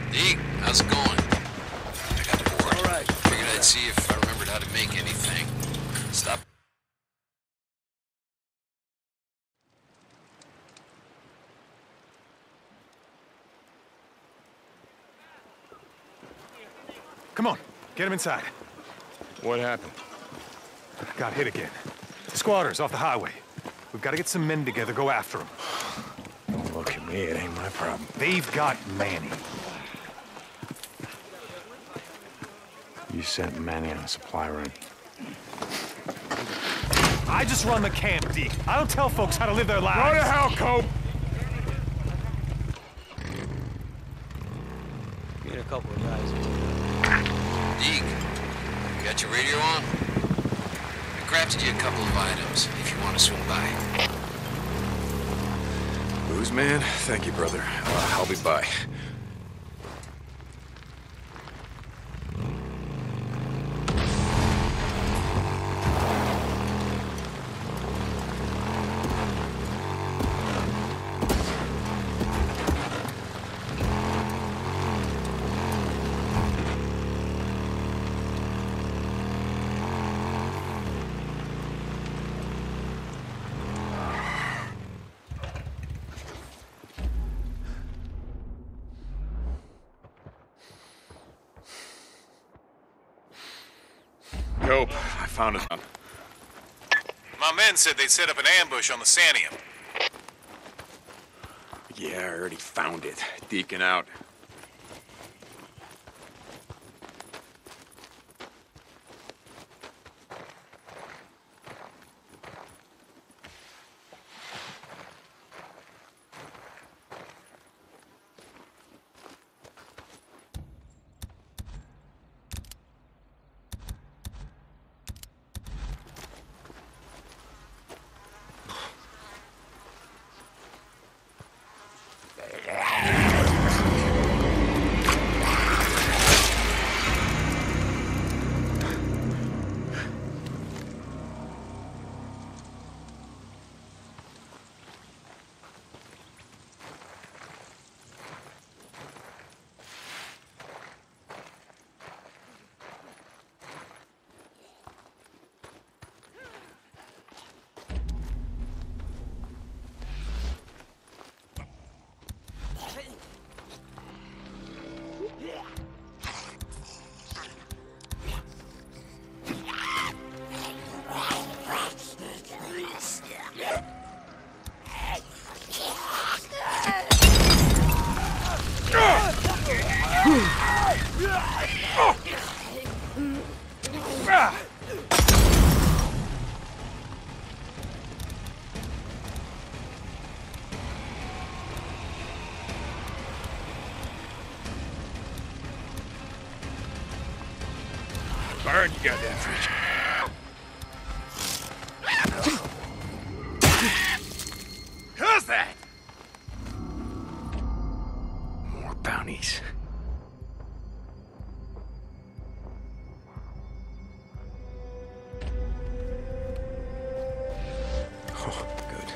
Deke, how's it going? I got bored. All right. Figured I'd see if I remembered how to make anything. Stop. Come on, get him inside. What happened? Got hit again. Squatters off the highway. We've got to get some men together, go after them. Don't look at me, it ain't my problem. They've got Manny. You sent Manny on a supply run. I just run the camp, Deke. I don't tell folks how to live their lives. Go to hell, Cope! Me and a couple of guys. Deke, you got your radio on? I crafted you a couple of items if you want to swing by. Booze man? Thank you, brother. I'll be by. Cope, I found it. My men said they'd set up an ambush on the Sanium. Yeah, I already found it. Deacon out. Burn, you goddamn freak. Who's that? More bounties. Oh, good.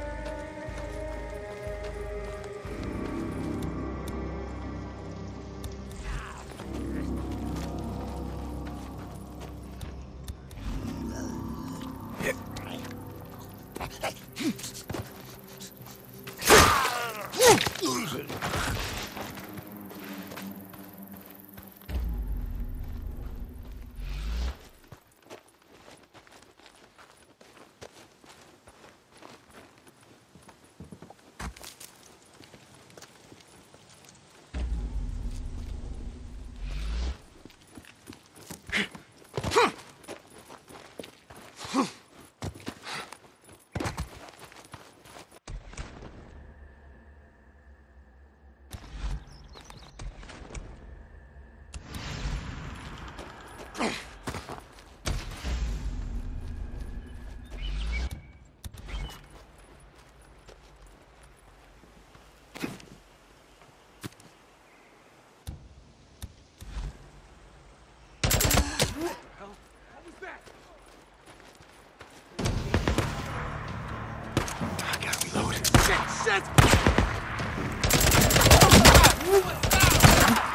I gotta reload. Shit!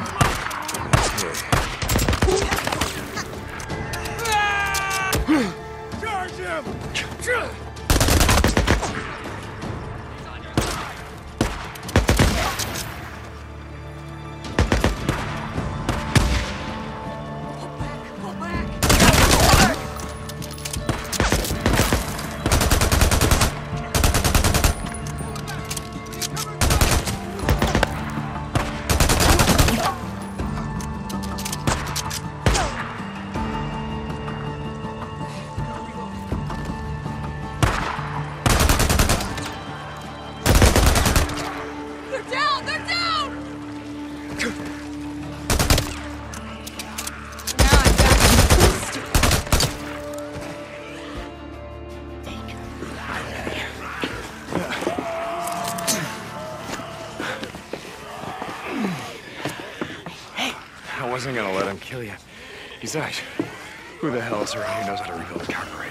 I wasn't gonna let him kill you. Besides, who the hell else around here knows how to rebuild a carburetor?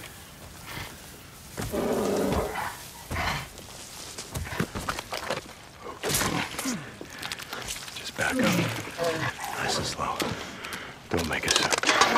Just back up. Nice and slow. Don't make a sound.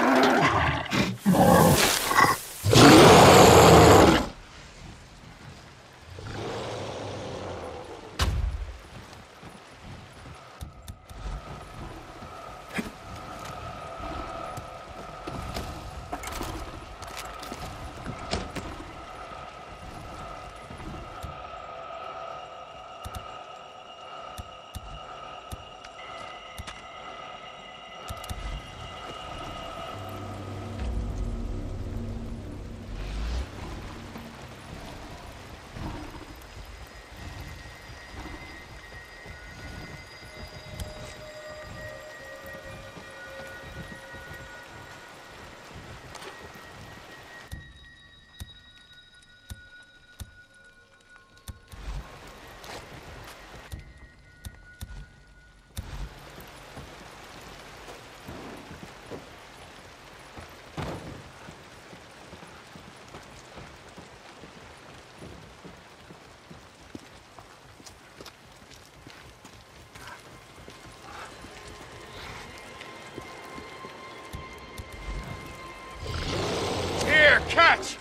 Catch!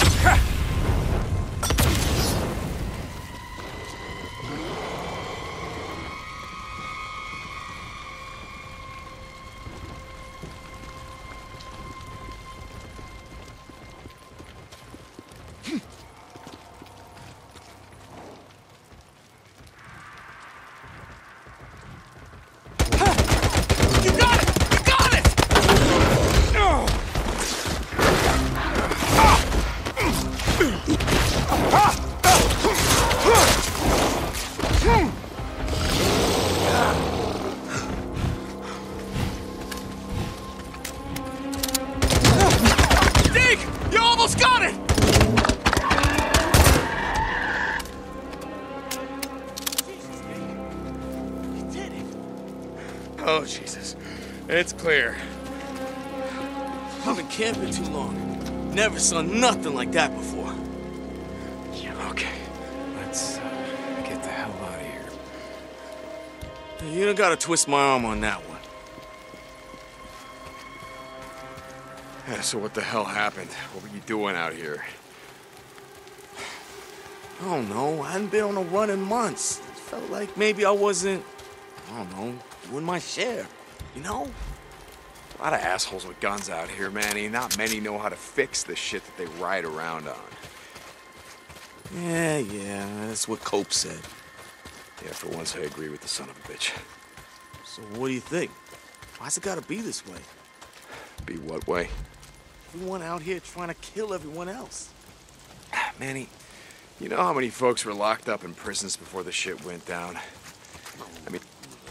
Oh, Jesus. It's clear. I've been camping too long. Never saw nothing like that before. Yeah, okay. Let's get the hell out of here. You don't gotta twist my arm on that one. Yeah, so what the hell happened? What were you doing out here? I don't know. I hadn't been on a run in months. It felt like maybe I wasn't, I don't know, doing my share, you know? A lot of assholes with guns out here, Manny. Not many know how to fix the shit that they ride around on. Yeah, that's what Cope said. Yeah, for once I agree with the son of a bitch. So what do you think? Why's it gotta be this way? Be what way? Everyone out here trying to kill everyone else. Manny, you know how many folks were locked up in prisons before the shit went down? I mean...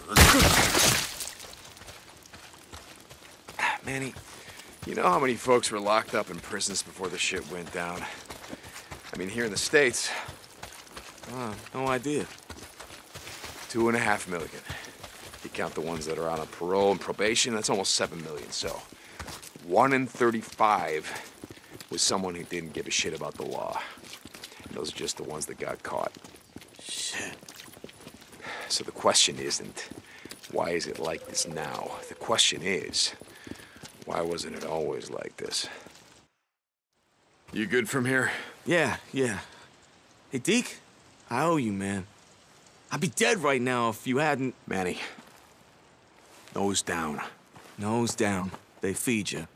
Manny, you know how many folks were locked up in prisons before the shit went down? I mean, here in the States... No idea. 2.5 million. If you count the ones that are on a parole and probation, that's almost 7 million, so... 1 in 35 was someone who didn't give a shit about the law. And those are just the ones that got caught. Shit. So the question isn't, why is it like this now? The question is, why wasn't it always like this? You good from here? Yeah. Hey, Deke, I owe you, man. I'd be dead right now if you hadn't... Manny, nose down. Nose down. They feed you.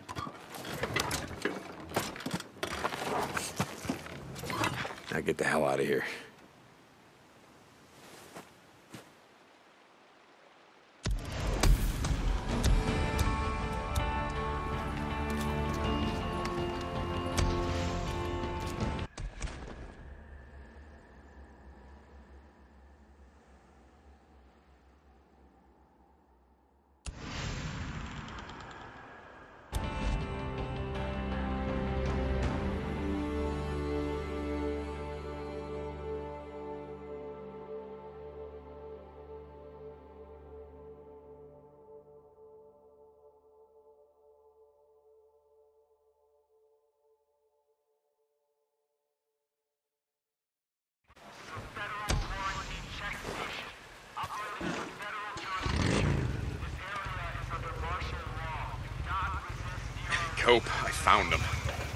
Now get the hell out of here. Cope, I found him.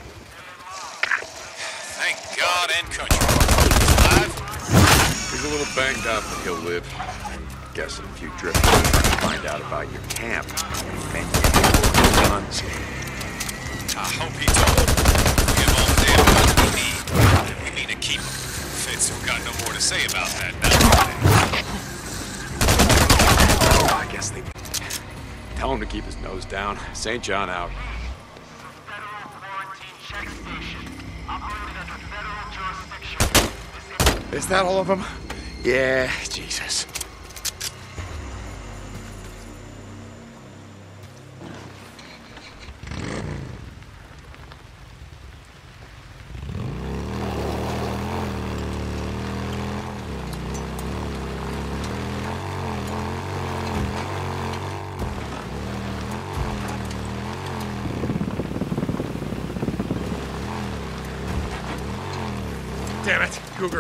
Thank God and country. Alive? He's a little banged up, but he'll live. I'm guessing if you drift in and find out about your camp, then you guns. I hope he told. We have all the damn guns we need, and we need to keep them. Fitz have got no more to say about that now. I guess they... Tell him to keep his nose down. St. John out. Is that all of them? Yeah, Jesus. Damn it, Cougar.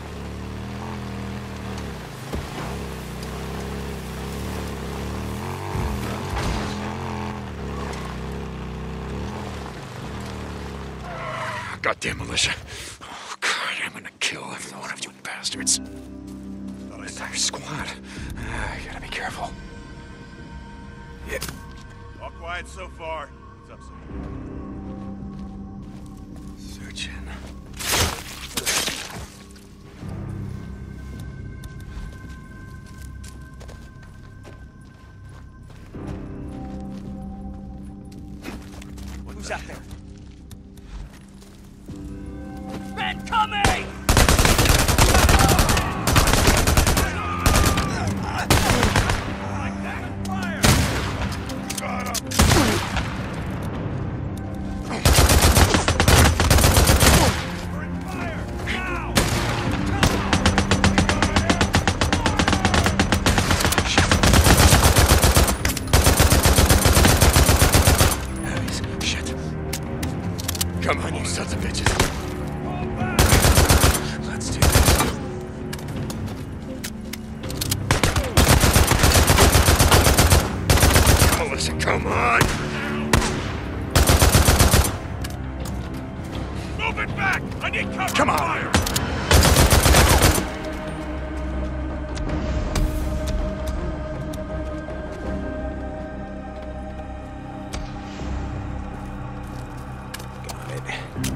Goddamn militia. Oh, God, I'm gonna kill every one of you bastards. An entire squad. I gotta be careful. Yeah. All quiet so far. What's up, sir? Searching. Who's out there? Men coming! Come on, you sons of bitches. Let's do this. Melissa, come on! Move it back! I need cover! Come on! Fire! Got it.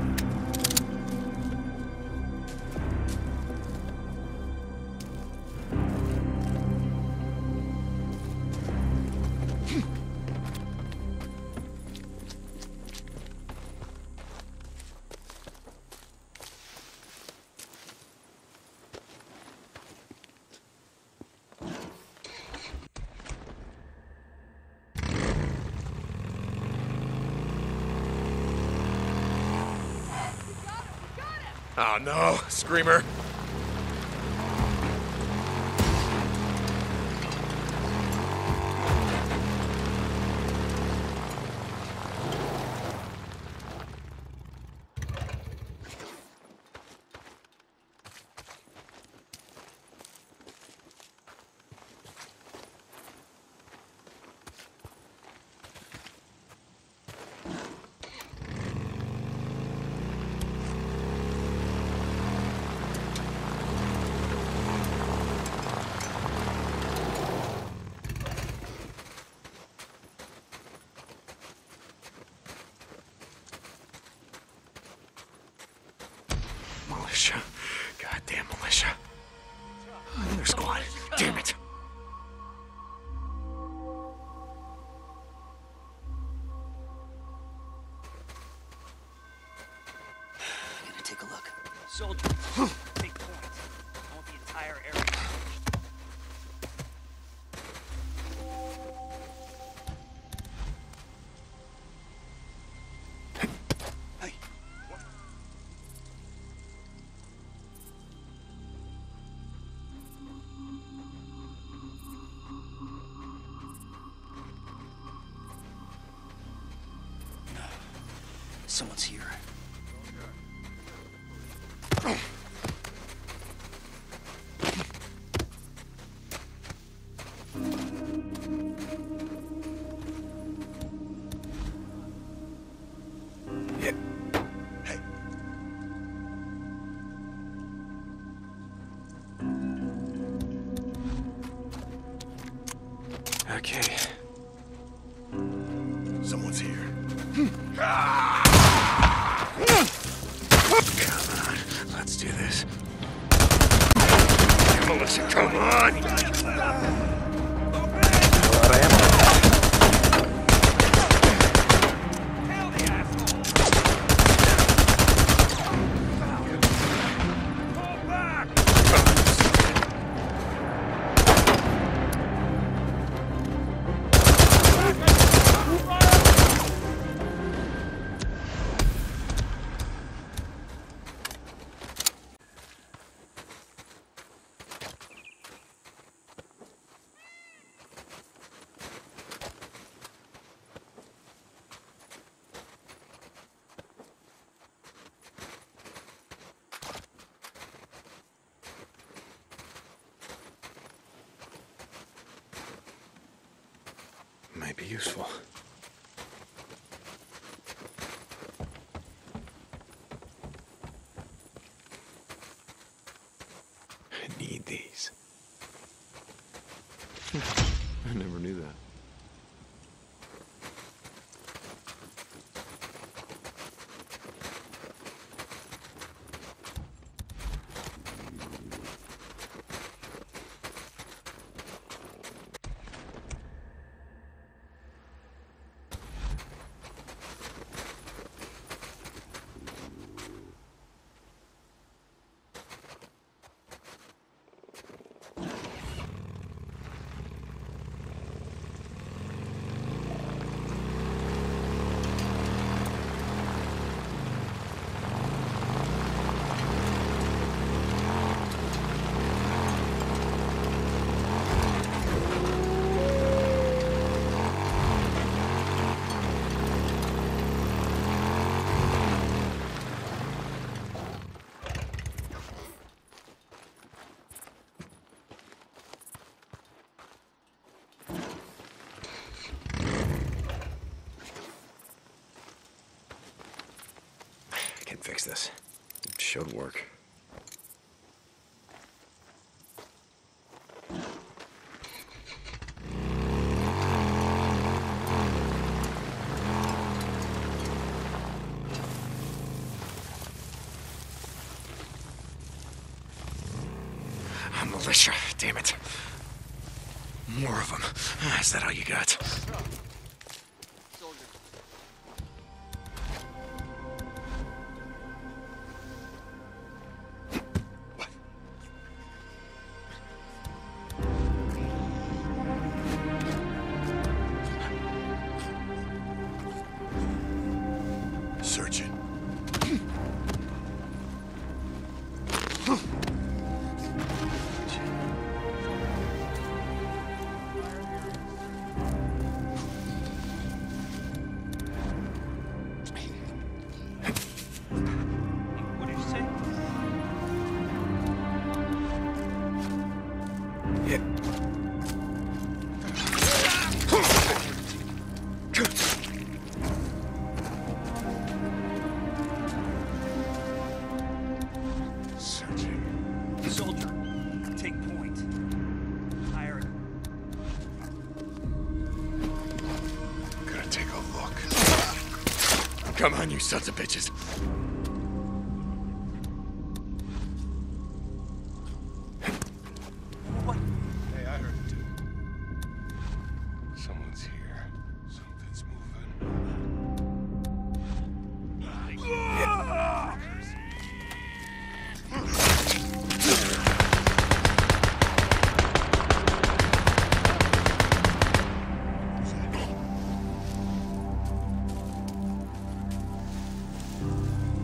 Oh no, Screamer. Someone's here. Okay. Someone's here. Come on, let's do this. Melissa, come on! Might be useful. I need these. I never knew that. I can fix this. It should work. Militia, damn it. More of them. Is that all you got? Search it. What did you say? Soldier, take point. Fire it. Gotta take a look. Come on, you sons of bitches. Hey, I heard it too. Someone's here. Something's moving.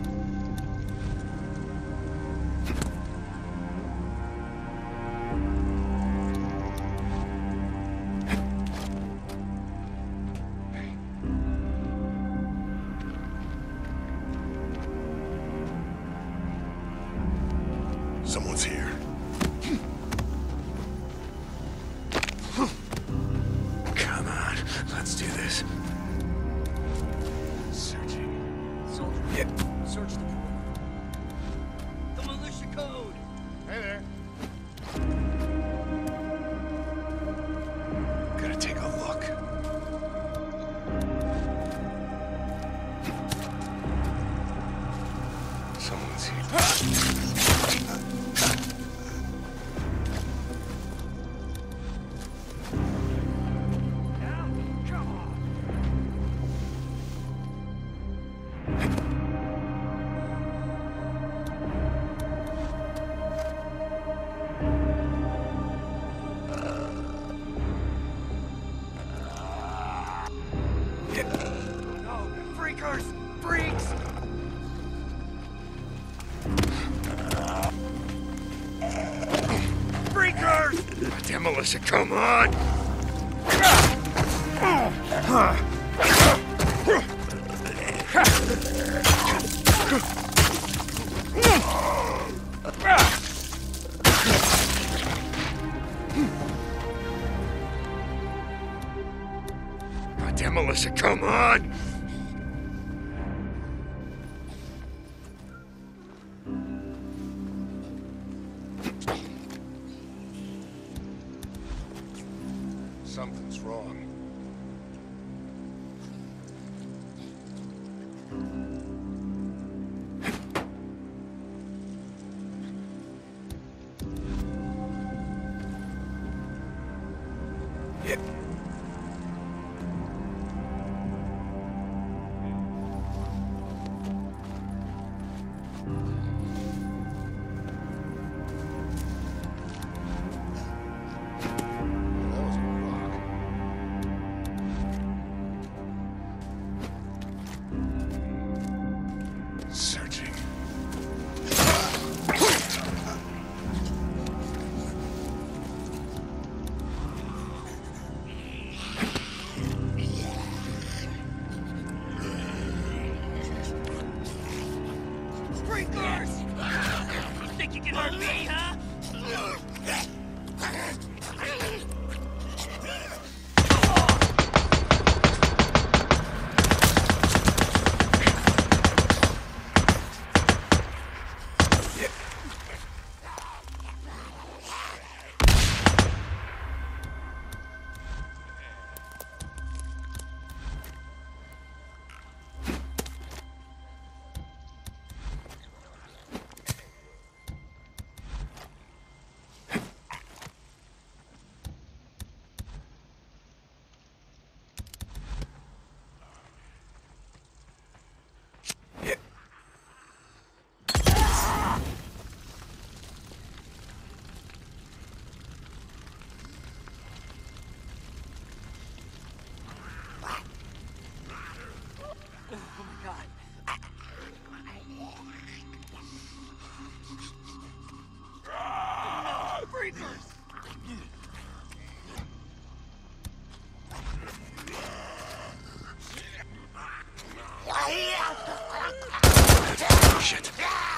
Goddamn, Melissa, come on! Goddamn, Melissa, come on! Something's wrong. Searching. Sprinklers! You think you can hurt me, huh? Shit.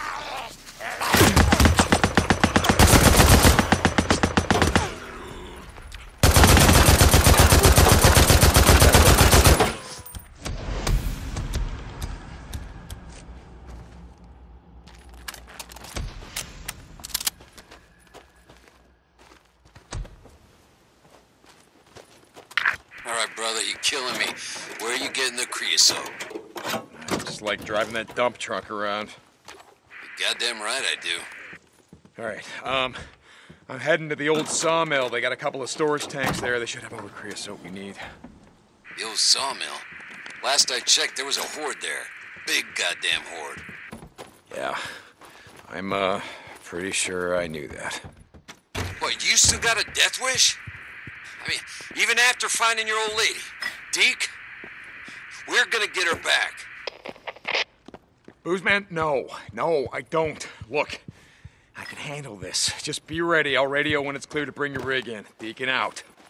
All right, brother, you're killing me. Where are you getting the creosote? Just like driving that dump truck around. You're goddamn right I do. All right, I'm heading to the old sawmill. They got a couple of storage tanks there. They should have all the creosote we need. The old sawmill. Last I checked, there was a horde there. Big goddamn horde. Yeah, I'm, pretty sure I knew that. What, you still got a death wish? I mean, even after finding your old lady, Deke, we're gonna get her back. Boozman, no, I don't. Look, I can handle this. Just be ready. I'll radio when it's clear to bring your rig in. Deacon out.